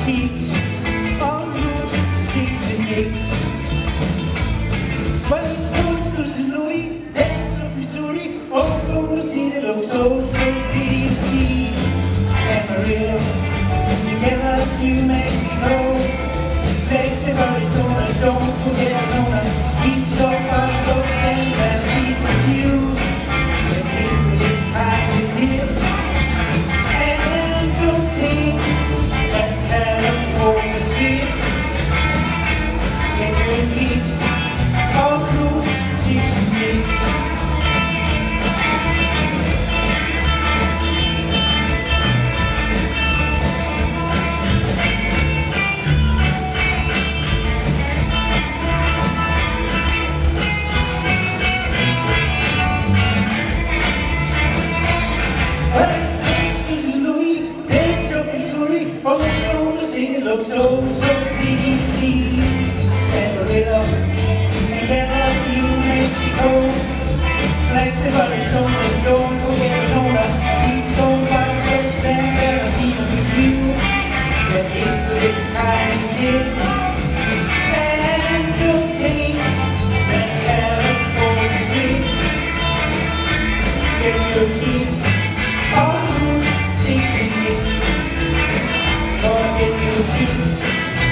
peaks on Route 66. When it comes to St. Louis, that's of Missouri, Oklahoma City looks so pretty to see. Amarillo, together New Mexico, next to Arizona, don't forget Arizona. Eat so far, so thin, and eat with you. The people just kind of did. And don't take that California trip. Get your peaks all through 66. It looks so easy. Amarillo, together New Mexico, next to Arizona, don't forget Arizona. He's so fast, so sad, and I'm even with you. Get into this kind of dip, and don't take that California trip. Get your keys on Route 66. Get your keys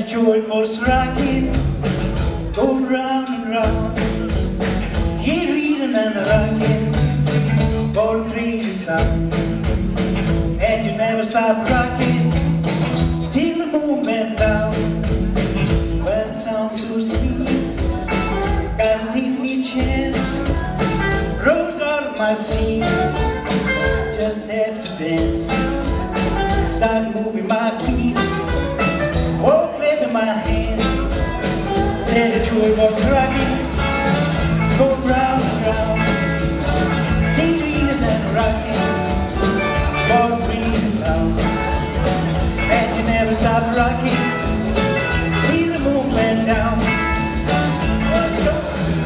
the joint was rocking, go round and round. Keep reading and rocking, for a crazy sound. And you never stop rocking till the moon went down. Well, it sounds so sweet, gotta take me a chance. Rose out of my seat, just have to dance. Start moving my feet, oh, clapping my hands. Said the joy was rocking, go round and round. See reading and rocking, for a breezy sound. And you never stop rocking till the moon went down. Let's go.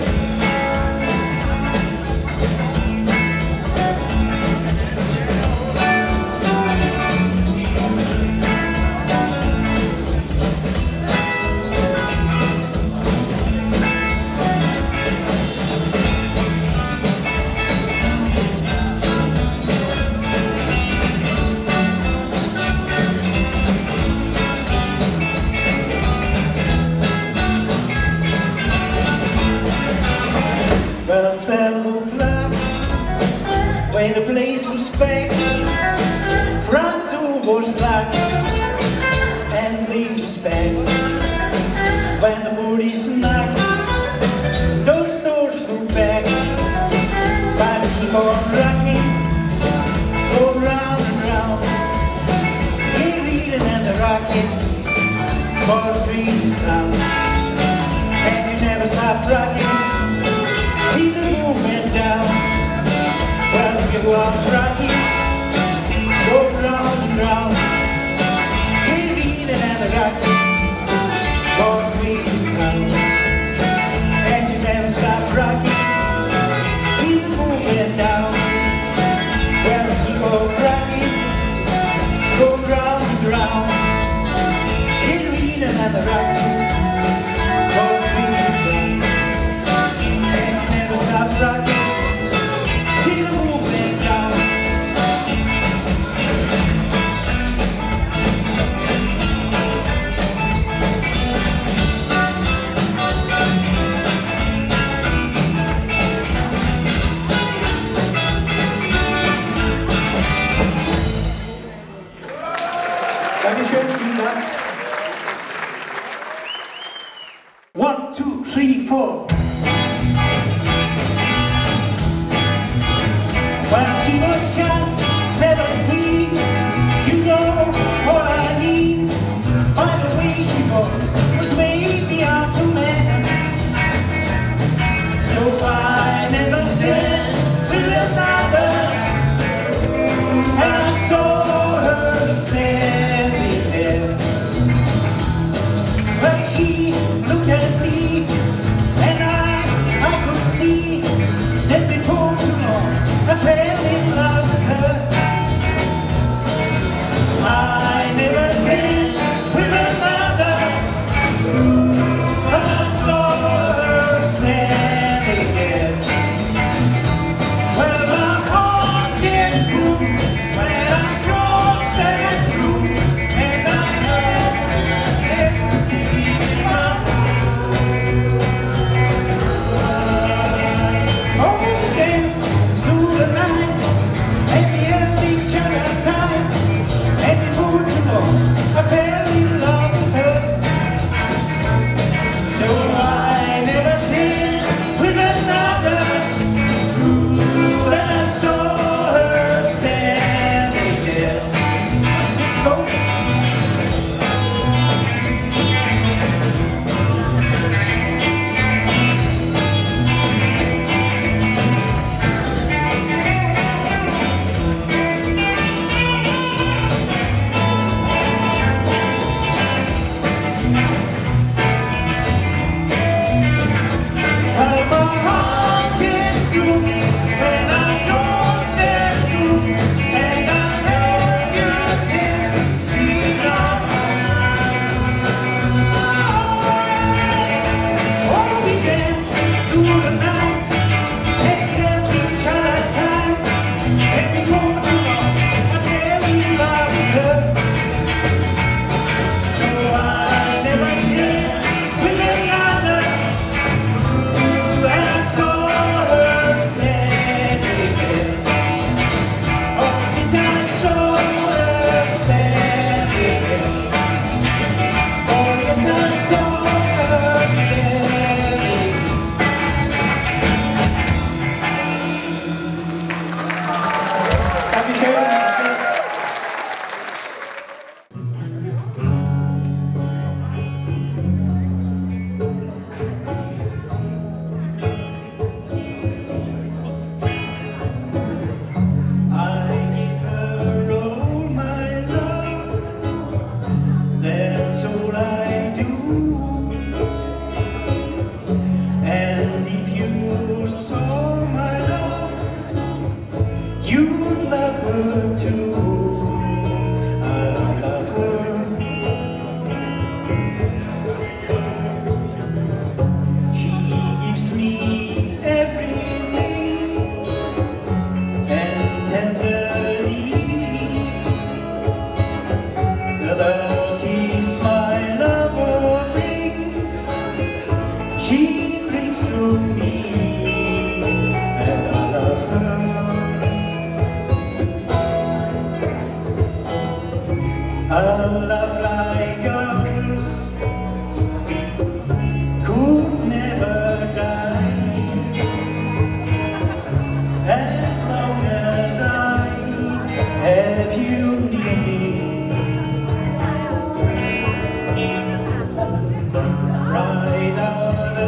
Well, 12 o'clock, when the place was packed, front door was locked, and the place was packed. When the booties knocked, those doors flew back. But keep on rocking, go round and round. Keep reading and rocking, for a crazy sound. And you never stop rocking till the moon went down. Well, you are rocking, go round and round. Keep reading and rocking, for a crazy sound. And you never stop rocking till the moon went down. Well, keep on rocking, go round and round. Keep reading and rocking, for a crazy sound. Rocking till the moon went down. Dankeschön, vielen Dank. 1, 2, 3, 4. When she was just 17, you know what I need. By the way she was made beyond the man. So I never danced with another, and I saw her standing there. Well, she looked at me, and I could see that before too long I fell in love.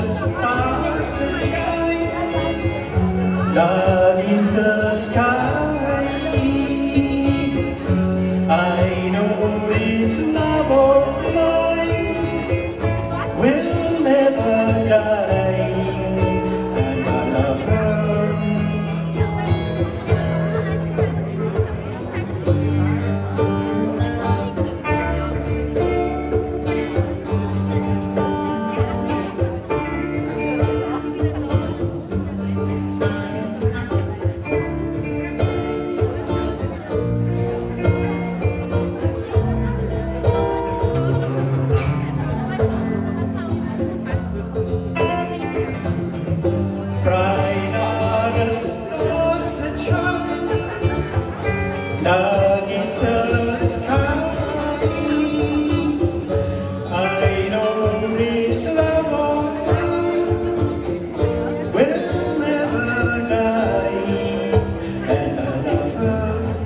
the stars that shine. Dark is the sky. I know this love of mine will never die, and I love her. Bright are the stars that shine, dark is the sky. I know this love of mine will never die, and I love her.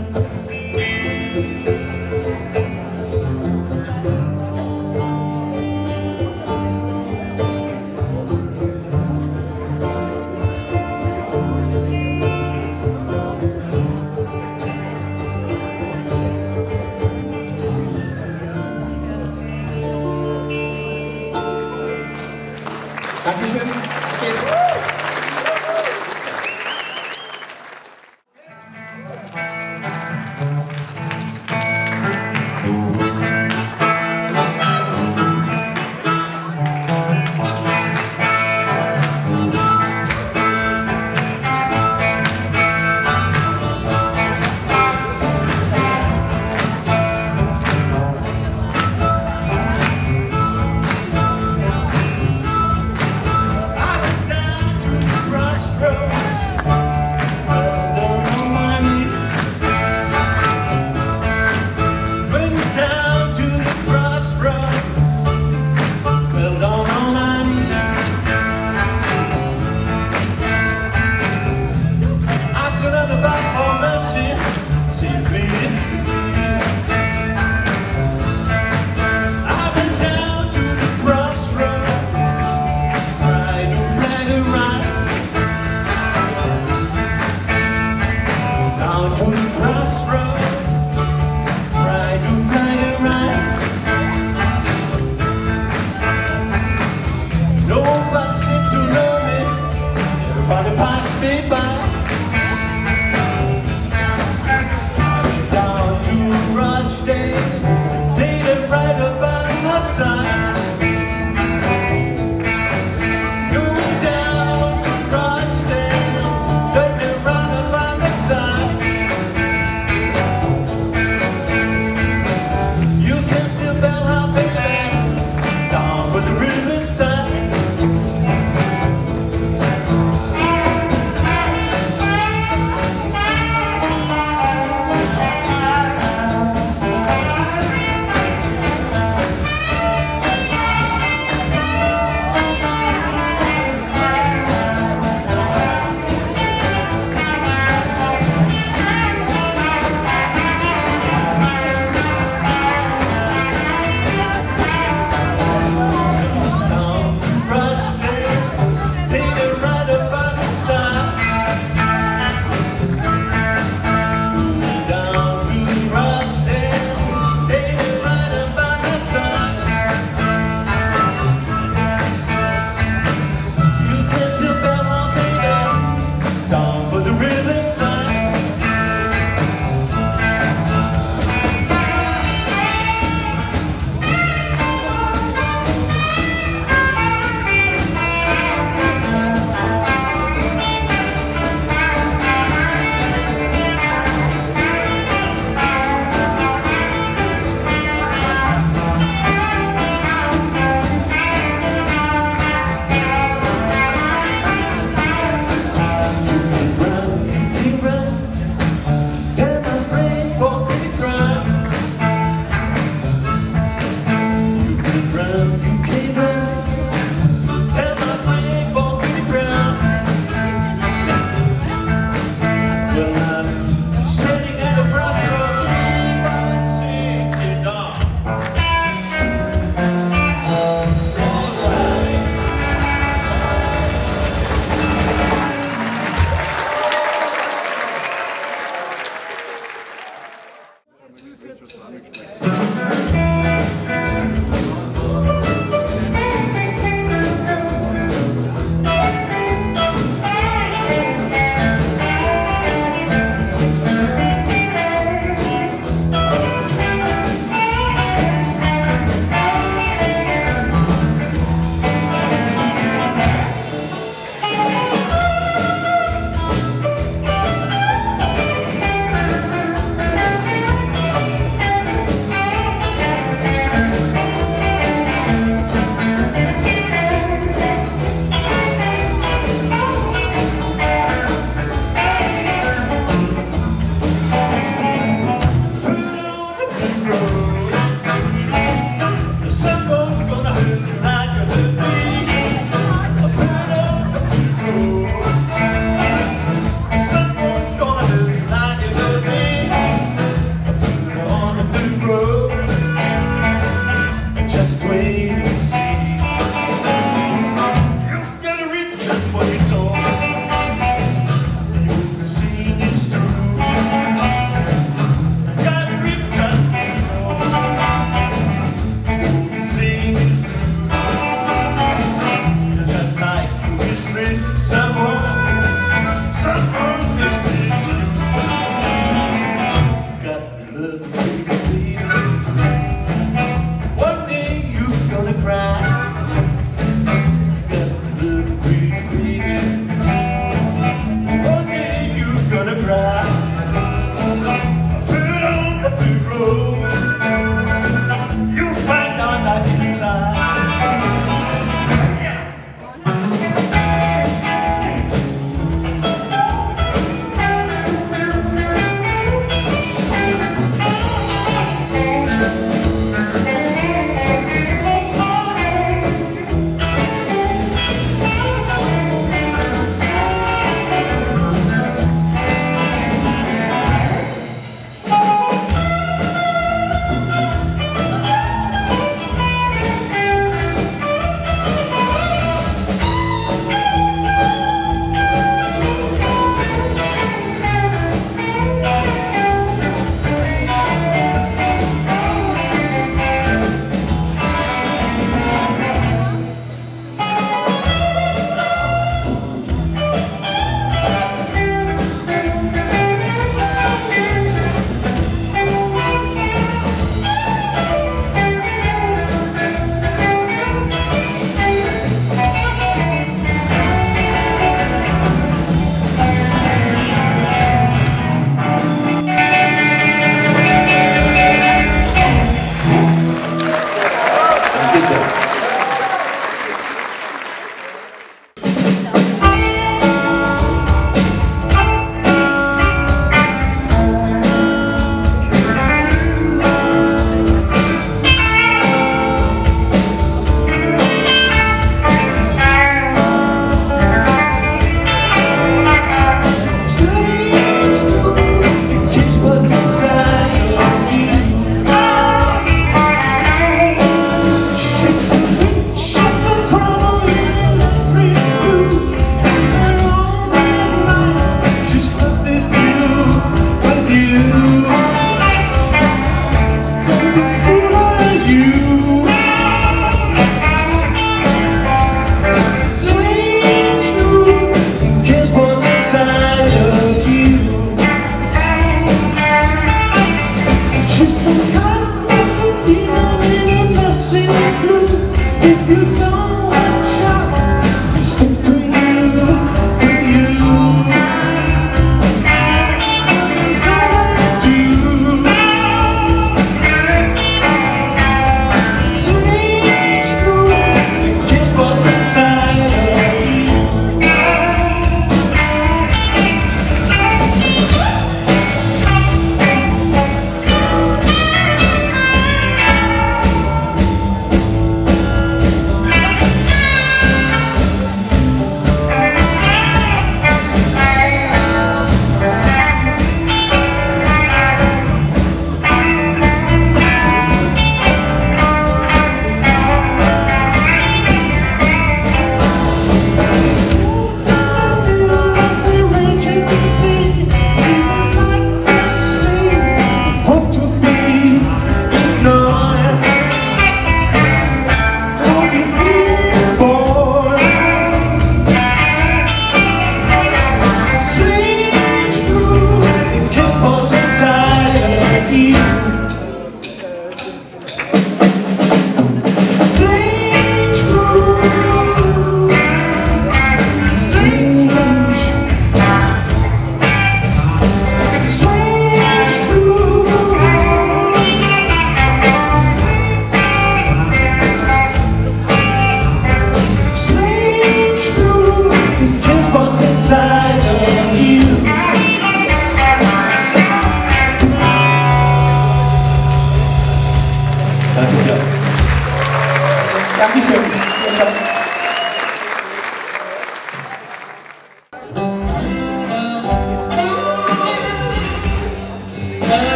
Dankeschön. I went down to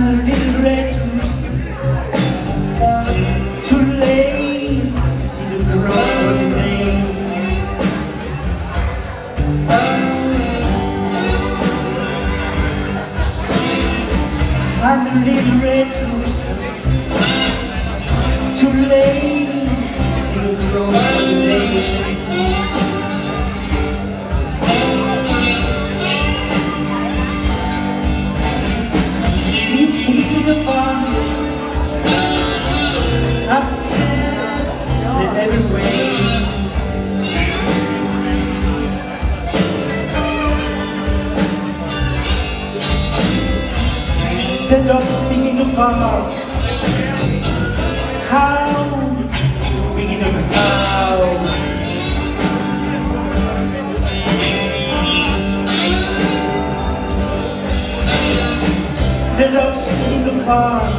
a little red rooster, too lazy to grow for today. I'm a little red rooster, too lazy to grow for today. Upsets in every way. The dogs begin to bark, hounds begin to howl. The dogs begin to bark,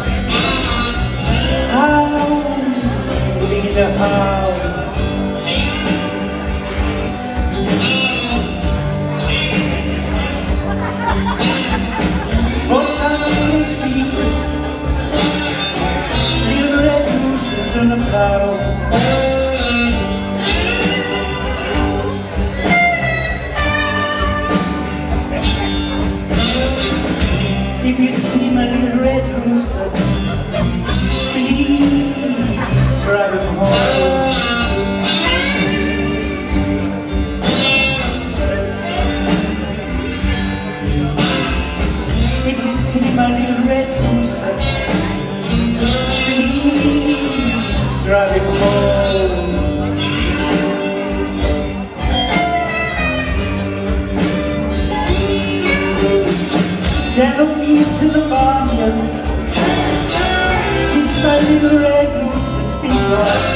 in the house. What time to speak? Little red roosters on the plow. If you see my little red rooster, please drive him home. If you see my little red rooster, please drive him home. There are no geese in the barnyard since my little red rooster's been gone.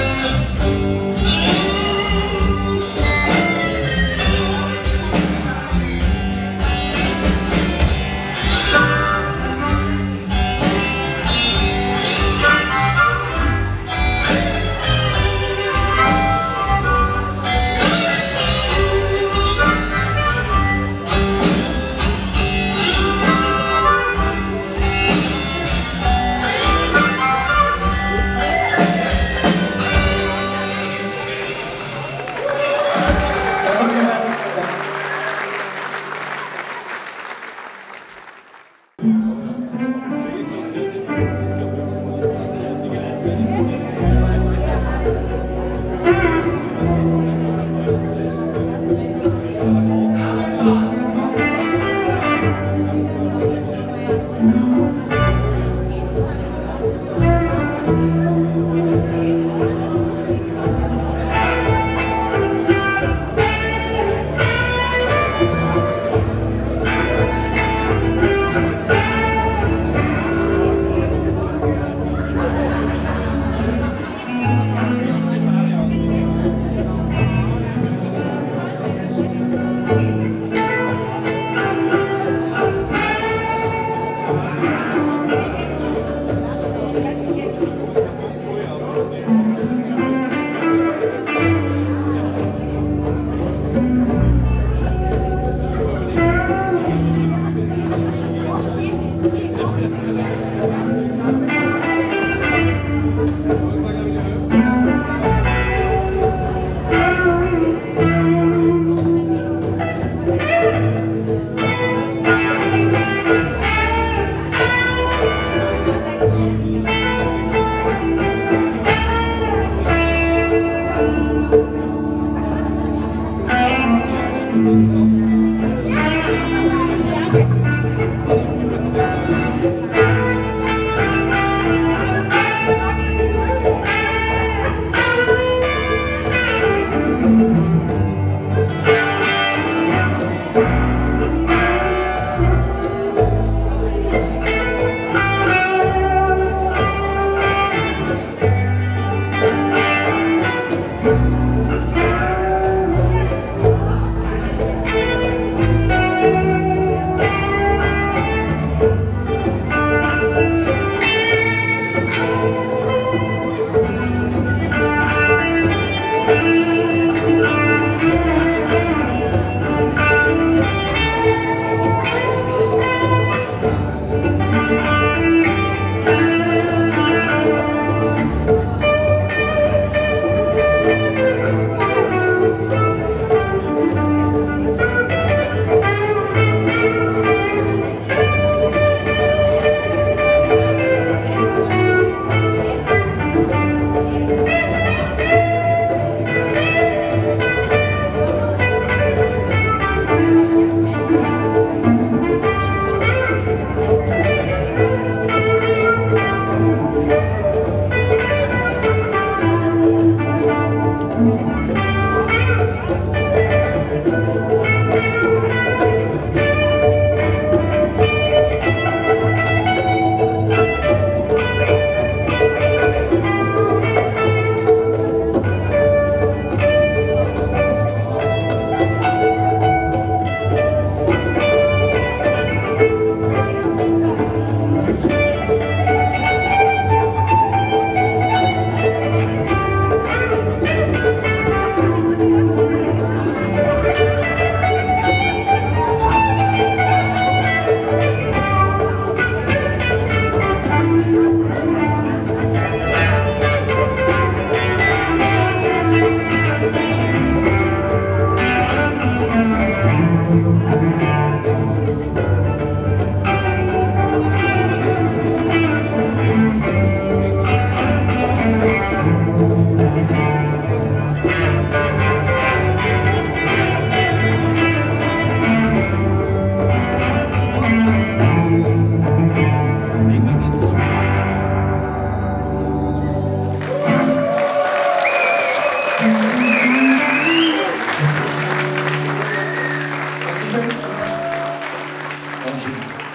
Dankeschön. Dankeschön.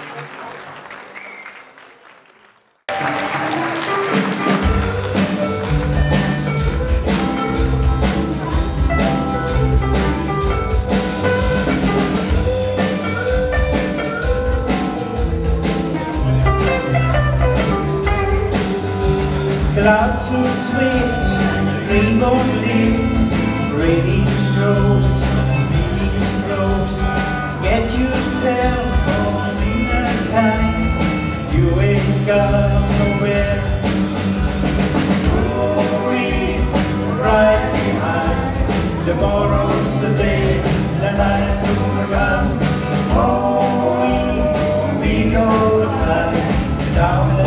Clouds so swift, rainbow lift, radiance grows, meanings grows. Get yourself on in that time, you ain't got nowhere. Hurry, right behind, tomorrow's the day, the night's gonna run. We go to fly down the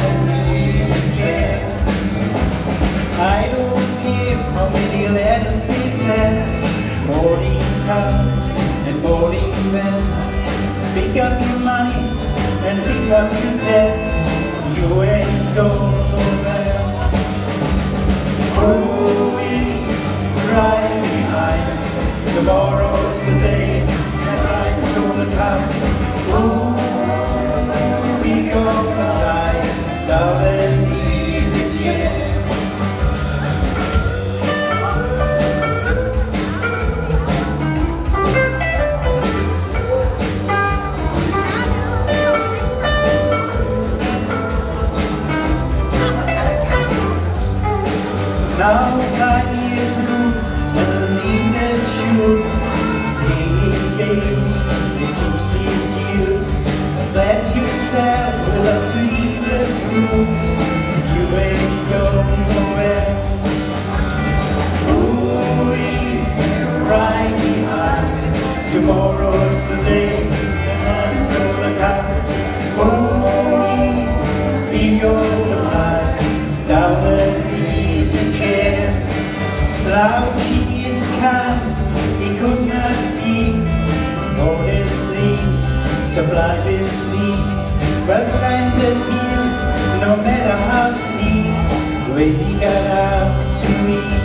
I don't care how many letters they send. Morning come and morning went. Pick up your money and pick up your debt. You ain't going nowhere. Moving right behind. Tomorrow's the day that light's gonna come. We gonna fly down an easy jet. Now time is good and needed shoot. Paying gates is substitute. Slap yourself with a treeless roots. You ain't going nowhere. Moving right behind. Tomorrow's the day and night's gonna come. We gonna fly down the Loud genius come, he could not speak. All his dreams, sublime his sleep. But blinded him, no matter how steep, when he got out to me.